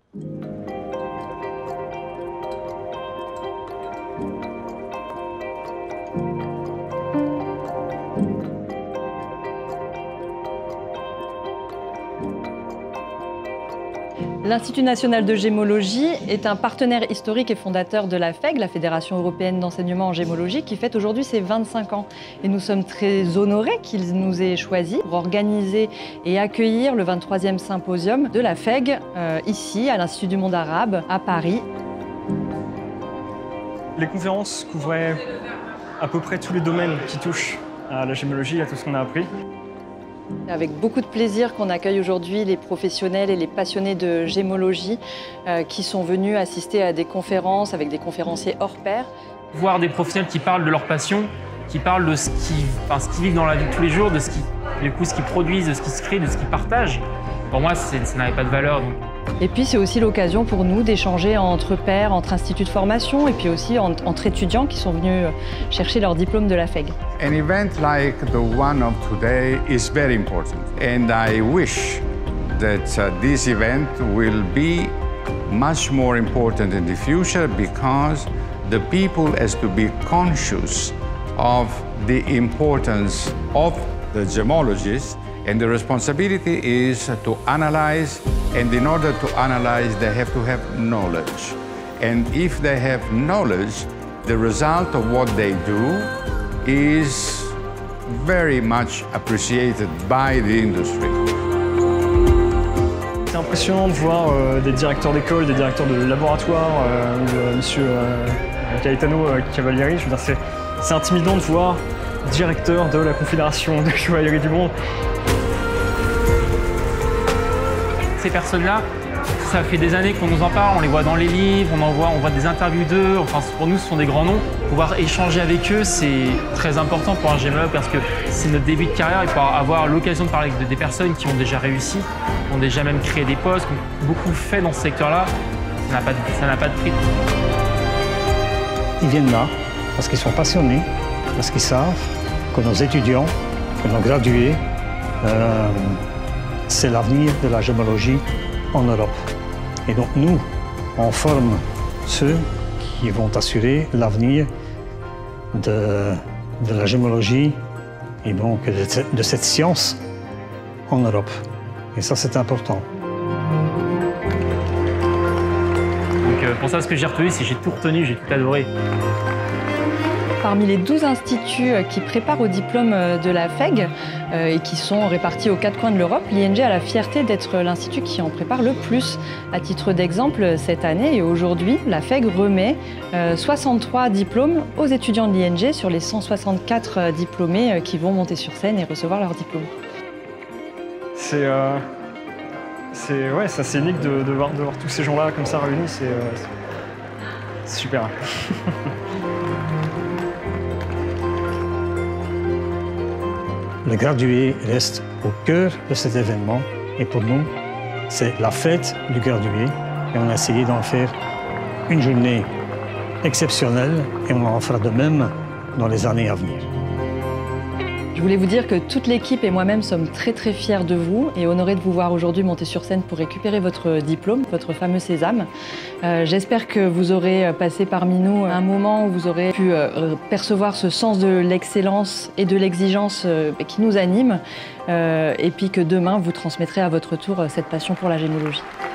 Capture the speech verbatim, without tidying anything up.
L'Institut national de gémologie est un partenaire historique et fondateur de la F E G, la Fédération européenne d'enseignement en gémologie, qui fête aujourd'hui ses vingt-cinq ans. Et nous sommes très honorés qu'il nous ait choisis pour organiser et accueillir le vingt-troisième symposium de la F E G euh, ici, à l'Institut du monde arabe, à Paris. Les conférences couvraient à peu près tous les domaines qui touchent à la gémologie, à tout ce qu'on a appris. Avec beaucoup de plaisir qu'on accueille aujourd'hui les professionnels et les passionnés de gémologie euh, qui sont venus assister à des conférences avec des conférenciers hors pair. Voir des professionnels qui parlent de leur passion, qui parlent de ce qu'ils enfin, ce qu'ils vivent dans la vie de tous les jours, de ce qu'ils qu produisent, de ce qui se crée, de ce qu'ils partagent. Pour moi, ça n'avait pas de valeur. Donc. Et puis c'est aussi l'occasion pour nous d'échanger entre pairs, entre instituts de formation et puis aussi entre, entre étudiants qui sont venus chercher leur diplôme de la F E G. An event like the one of today is very important, and I wish that uh, this event will be much more important in the future because the people has to be conscious of the importance of the gemologists. And the responsibility is to analyze, and in order to analyze, they have to have knowledge. And if they have knowledge, the result of what they do is very much appreciated by the industry. C'est impressionnant de voir euh, des directeurs d'école, des directeurs de laboratoire, euh, ou euh, monsieur euh, Caetano euh, Cavalieri. Je veux dire, c'est intimidant de voir directeur de la Confédération de chevalerie du monde. Ces personnes-là, ça fait des années qu'on nous en parle, on les voit dans les livres, on en voit, on voit des interviews d'eux. Enfin, pour nous, ce sont des grands noms. Pouvoir échanger avec eux, c'est très important pour un gémologue parce que c'est notre début de carrière et pouvoir avoir l'occasion de parler avec des personnes qui ont déjà réussi, qui ont déjà même créé des postes, qui ont beaucoup fait dans ce secteur-là, ça n'a pas, pas de prix. Ils viennent là parce qu'ils sont passionnés, parce qu'ils savent que nos étudiants, que nos gradués, euh, c'est l'avenir de la gémologie en Europe. Et donc nous, on forme ceux qui vont assurer l'avenir de, de la gémologie et donc de, de cette science en Europe. Et ça, c'est important. Donc euh, pour ça, ce que j'ai retenu, c'est que j'ai tout retenu, j'ai tout adoré. Parmi les douze instituts qui préparent au diplôme de la F E G euh, et qui sont répartis aux quatre coins de l'Europe, l'I N G a la fierté d'être l'institut qui en prépare le plus. À titre d'exemple, cette année et aujourd'hui, la F E G remet euh, soixante-trois diplômes aux étudiants de l'I N G sur les cent soixante-quatre diplômés qui vont monter sur scène et recevoir leur diplôme. C'est euh, ouais, assez unique de, de, voir, de voir tous ces gens-là comme ça réunis, c'est euh, super. Le gradué reste au cœur de cet événement et pour nous, c'est la fête du gradué et on a essayé d'en faire une journée exceptionnelle et on en fera de même dans les années à venir. Je voulais vous dire que toute l'équipe et moi-même sommes très très fiers de vous et honorés de vous voir aujourd'hui monter sur scène pour récupérer votre diplôme, votre fameux sésame. Euh, J'espère que vous aurez passé parmi nous un moment où vous aurez pu euh, percevoir ce sens de l'excellence et de l'exigence euh, qui nous anime euh, et puis que demain vous transmettrez à votre tour cette passion pour la gémologie.